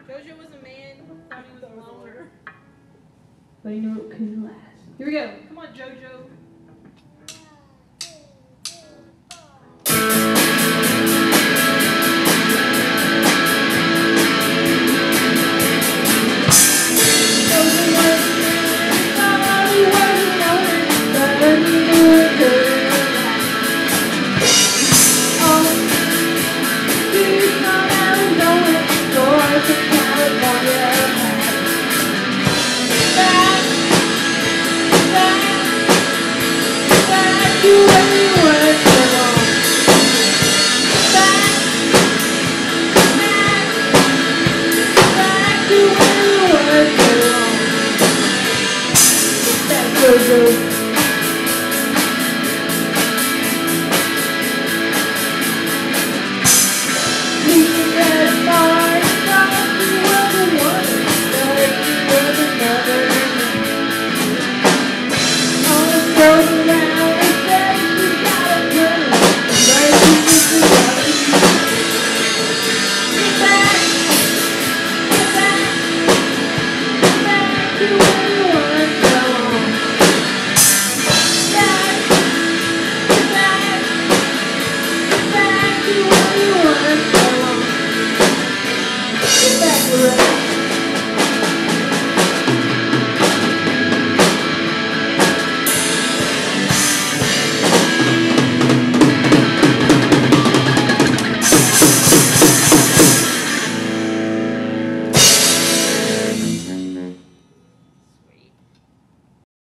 Jojo was a man. Thought he was longer. But you know it couldn't last. Here we go. Come on, Jojo.